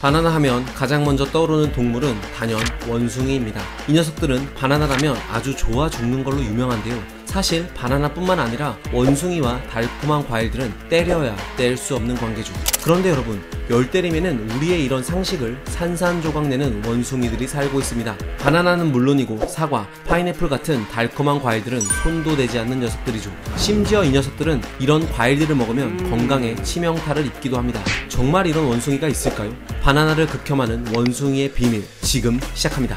바나나 하면 가장 먼저 떠오르는 동물은 단연 원숭이입니다. 이 녀석들은 바나나라면 아주 좋아 죽는 걸로 유명한데요. 사실 바나나뿐만 아니라 원숭이와 달콤한 과일들은 때려야 뗄 수 없는 관계죠. 그런데 여러분, 열 때리면은 우리의 이런 상식을 산산조각내는 원숭이들이 살고 있습니다. 바나나는 물론이고 사과, 파인애플 같은 달콤한 과일들은 손도 대지 않는 녀석들이죠. 심지어 이 녀석들은 이런 과일들을 먹으면 건강에 치명타를 입기도 합니다. 정말 이런 원숭이가 있을까요? 바나나를 극혐하는 원숭이의 비밀, 지금 시작합니다.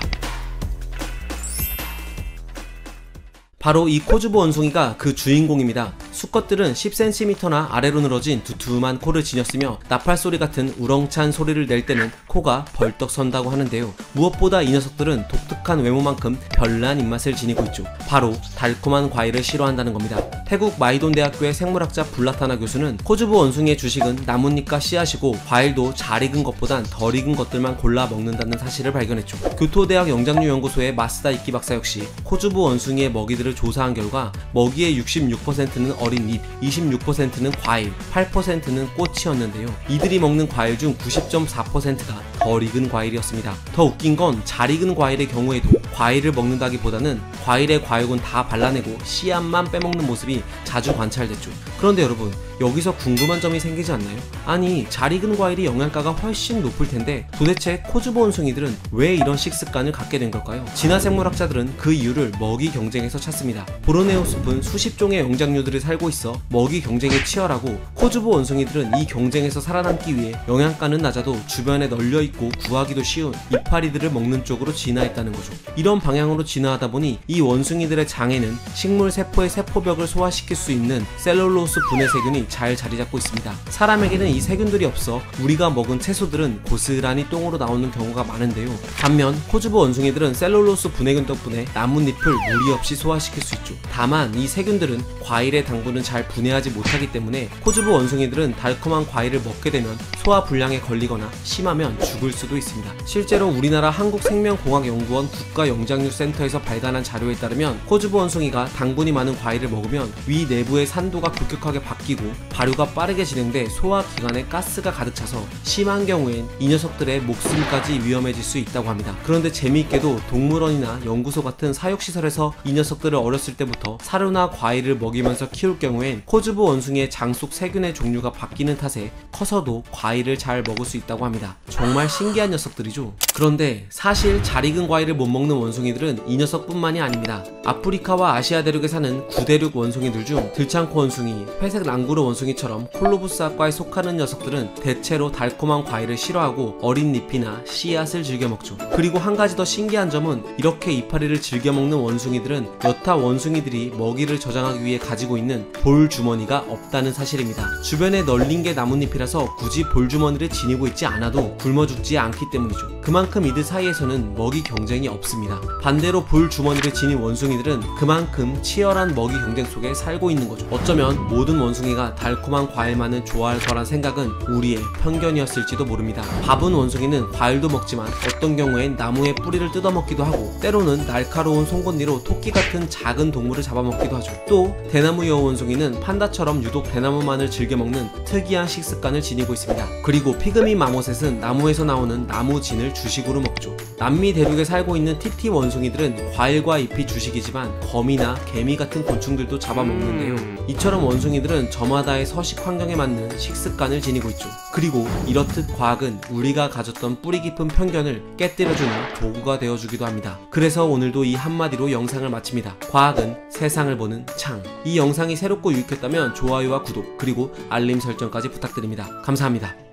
바로 이 코주부 원숭이가 그 주인공입니다. 수컷들은 10cm나 아래로 늘어진 두툼한 코를 지녔으며 나팔소리 같은 우렁찬 소리를 낼 때는 코가 벌떡 선다고 하는데요. 무엇보다 이 녀석들은 독특한 외모만큼 별난 입맛을 지니고 있죠. 바로 달콤한 과일을 싫어한다는 겁니다. 태국 마이돈 대학교의 생물학자 불라타나 교수는 코주부 원숭이의 주식은 나뭇잎과 씨앗이고 과일도 잘 익은 것보단 덜 익은 것들만 골라 먹는다는 사실을 발견했죠. 교토대학 영장류 연구소의 마스다 이키 박사 역시 코주부 원숭이의 먹이들을 조사한 결과 먹이의 66%는 어린 잎, 26%는 과일, 8%는 꽃이었는데요. 이들이 먹는 과일 중 90.4%가 덜 익은 과일이었습니다. 더 웃긴 건 잘 익은 과일의 경우에도 과일을 먹는다기보다는 과일의 과육은 다 발라내고 씨앗만 빼먹는 모습이 자주 관찰됐죠. 그런데 여러분, 여기서 궁금한 점이 생기지 않나요? 아니, 잘 익은 과일이 영양가가 훨씬 높을 텐데 도대체 코주부 원숭이들은 왜 이런 식습관을 갖게 된 걸까요? 진화 생물학자들은 그 이유를 먹이 경쟁에서 찾습니다. 보르네오 숲은 수십 종의 영장류들이 살고 있어 먹이 경쟁에 치열하고 코주부 원숭이들은 이 경쟁에서 살아남기 위해 영양가는 낮아도 주변에 널려있고 구하기도 쉬운 이파리들을 먹는 쪽으로 진화했다는 거죠. 이런 방향으로 진화하다 보니 이 원숭이들의 장에는 식물 세포의 세포벽을 소화시킬 수 있는 셀룰로스 분해 세균이 잘 자리 잡고 있습니다. 사람에게는 이 세균들이 없어 우리가 먹은 채소들은 고스란히 똥으로 나오는 경우가 많은데요. 반면 코주부 원숭이들은 셀룰로스 분해균 덕분에 나뭇잎을 무리 없이 소화시킬 수 있죠. 다만 이 세균들은 과일의 당분은 잘 분해하지 못하기 때문에 코주부 원숭이들은 달콤한 과일을 먹게 되면 소화 불량에 걸리거나 심하면 죽을 수도 있습니다. 실제로 우리나라 한국생명공학연구원 국가영장류센터에서 발간한 자료에 따르면 코주부 원숭이가 당분이 많은 과일을 먹으면 위 내부의 산도가 급격하게 바뀌고 발효가 빠르게 진행돼 소화기관에 가스가 가득 차서 심한 경우엔 이 녀석들의 목숨까지 위험해질 수 있다고 합니다. 그런데 재미있게도 동물원이나 연구소 같은 사육시설에서 이 녀석들을 어렸을 때부터 사료나 과일을 먹이면서 키울 경우엔 코주부 원숭이의 장 속 세균의 종류가 바뀌는 탓에 커서도 과일을 잘 먹을 수 있다고 합니다. 정말 신기한 녀석들이죠. 그런데 사실 잘 익은 과일을 못 먹는 원숭이들은 이 녀석뿐만이 아닙니다. 아프리카와 아시아 대륙에 사는 구대륙 원숭이들 중 들창코 원숭이, 회색 랑구르 원숭이처럼 콜로부스학과에 속하는 녀석들은 대체로 달콤한 과일을 싫어하고 어린 잎이나 씨앗을 즐겨 먹죠. 그리고 한 가지 더 신기한 점은 이렇게 이파리를 즐겨 먹는 원숭이들은 여타 원숭이들이 먹이를 저장하기 위해 가지고 있는 볼 주머니가 없다는 사실입니다. 주변에 널린 게 나뭇잎이라서 굳이 볼 주머니를 지니고 있지 않아도 굶어 죽지 않기 때문이죠. 그만큼 이들 사이에서는 먹이 경쟁이 없습니다. 반대로 볼 주머니를 지닌 원숭이들은 그만큼 치열한 먹이 경쟁 속에 살고 있는 거죠. 어쩌면 모든 원숭이가 달콤한 과일만을 좋아할 거란 생각은 우리의 편견이었을지도 모릅니다. 바쁜 원숭이는 과일도 먹지만 어떤 경우엔 나무의 뿌리를 뜯어먹기도 하고 때로는 날카로운 송곳니로 토끼 같은 작은 동물을 잡아먹기도 하죠. 또 대나무 여우 원숭이는 판다처럼 유독 대나무만을 즐겨 먹는 특이한 식습관을 지니고 있습니다. 그리고 피그미 마모셋은 나무에서 나오는 나무진을 주식으로 먹죠. 남미 대륙에 살고 있는 티티 원숭이들은 과일과 잎이 주식이지만 거미나 개미 같은 곤충들도 잡아먹는데요. 이처럼 원숭이들은 저마다의 서식 환경에 맞는 식습관을 지니고 있죠. 그리고 이렇듯 과학은 우리가 가졌던 뿌리 깊은 편견을 깨뜨려주는 도구가 되어주기도 합니다. 그래서 오늘도 이 한마디로 영상을 마칩니다. 과학은 세상을 보는 창. 이 영상이 새롭고 유익했다면 좋아요와 구독 그리고 알림 설정까지 부탁드립니다. 감사합니다.